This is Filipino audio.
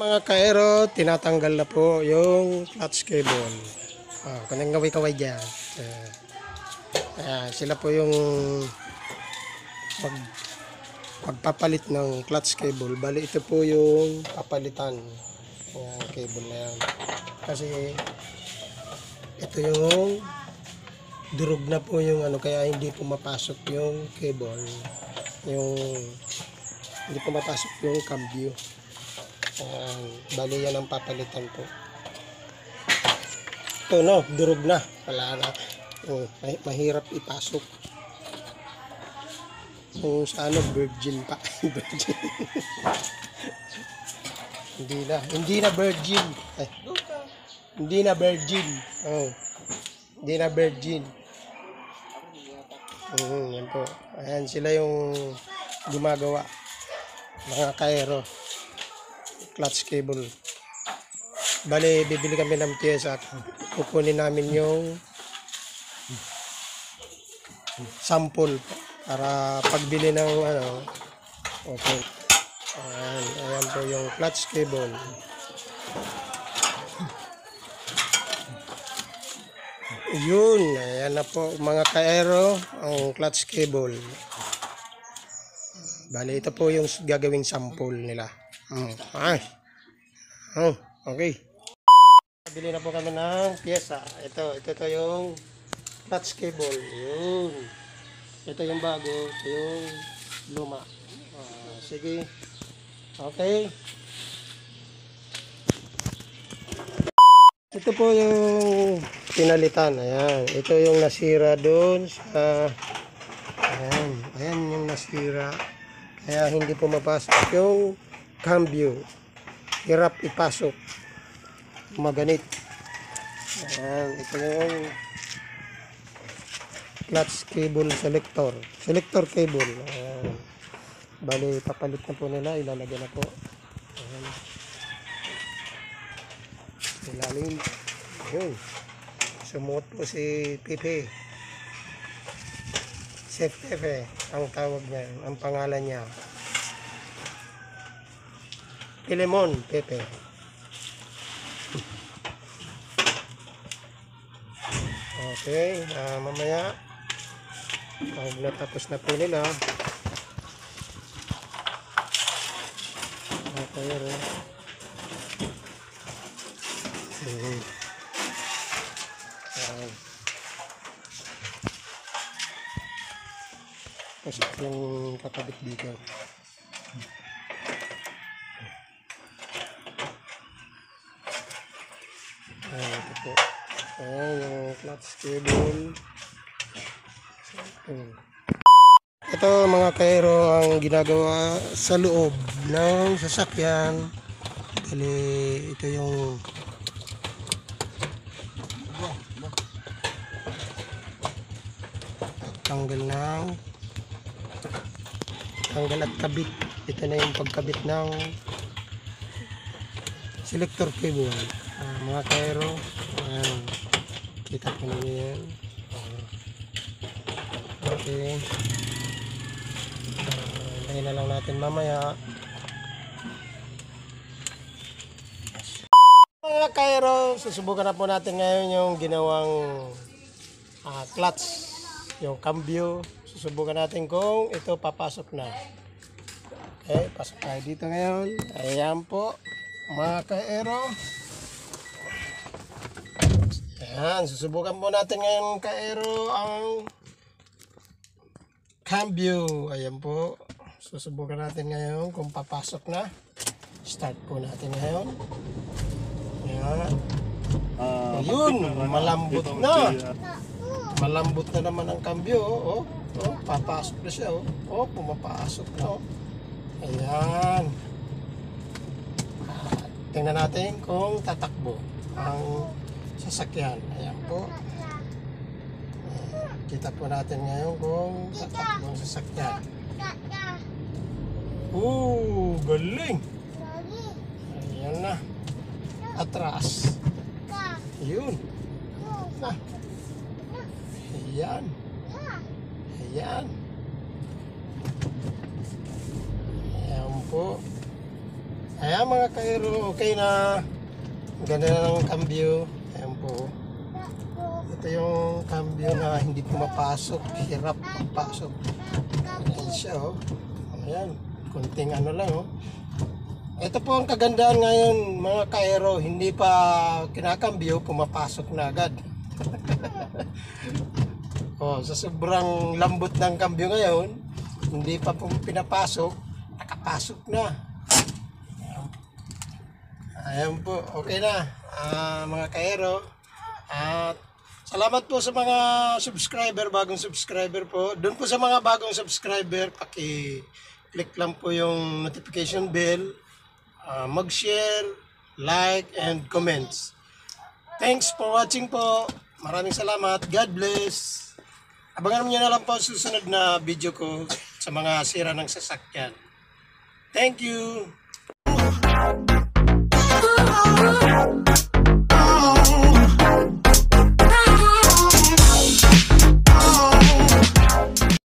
Mga kaero, tinatanggal na po yung clutch cable. Kanang kaway-kaway dyan. Sila po yung pagpapalit ng clutch cable. Bali ito po yung papalitan ng cable na yan. Kasi ito yung durog na po yung kaya hindi po mapasok yung cable. Hindi po mapasok yung cambio. Bali yan ang papalitan po. Ito durog na. Wala na. Mahirap ipasok. Kung sa virgin pa. Virgin. Hindi na virgin. Hindi na virgin. Hindi na virgin. Yan po. Ayan sila yung gumagawa. Mga kaero. Clutch cable. Bale, bibili kami ng pyesa at kukunin namin yung sample para pagbili ng okay. Ayan po yung clutch cable. Yun, ayan na po mga kaero ang clutch cable. Bale, ito po yung gagawing sample nila. Okay. Bili na po kami ng pyesa. Ito yung clutch cable. Yun. Ito yung bago. Ito yung luma. Sige. Okay. Ito po yung pinalitan. Ayan. Ito yung nasira doon sa ayan yung nasira. Kaya hindi po mapasok yung cambio. Hirap ipasok. Maganit. Ayan, ito yung clutch cable selector. Selector cable. Ayan. Bali, papalit na po nila. Ilalagay na po. Ayan. Ilalim. Ayan. Sumuot po si Pepe. Chef Pepe ang tawag niya. Ang pangalan niya. Pilemon Pepe. Okay, mamaya pag natapos na po nila tapos yung kakabit dito. Ito po. Ayan yung clutch cable. Ito mga kaero ang ginagawa sa loob ng sasakyan. Bali, ito yung tanggal at kabit. Ito na yung pagkabit ng selector cable. Mga kaero, kita po ninyo yan. Okay, lagay na lang natin mamaya. Mga kaero, susubukan na po natin ngayon yung ginawang clutch, yung cambio. Susubukan natin kung ito papasok na. Okay, pasok tayo dito ngayon. Ayan po mga kaero. Ayan, susubukan po natin ngayon kaero ang cambio. Ayan po. Susubukan natin ngayon kung papasok na. Start po natin ngayon. Ayan. Ayun, malambot na. Malambot na naman ang cambio. Papasok na siya. Pumapasok na. Ayan. Tingnan natin kung tatakbo ang sasakyan. Ayan po. Kita po natin ngayon kung tatakbo ang sasakyan. Galing. Ayan na. Atras. Ayun. Ayan. Ayan. Ayan po. Ayan mga mga kaero, okay na. Ganda na ng cambio. Ayan po. Ito yung cambio na hindi pumapasok. Hirap papasok. Ayan siya, oh. Ayan. Kunting ano lang, oh. Ito po ang kagandaan ngayon, mga kaero. Hindi pa kinakambyo, pumapasok na agad. Oh, sa sobrang lambot ng cambio ngayon, hindi pa pinapasok, nakapasok na. Ayan po, okay na mga kaero. At salamat po sa mga subscriber, bagong subscriber po. Doon po sa mga bagong subscriber, paki-click lang po yung notification bell, mag-share, like, and comments. Thanks for watching po. Maraming salamat. God bless. Abangan niyo na lang po susunod na video ko sa mga sira ng sasakyan. Thank you.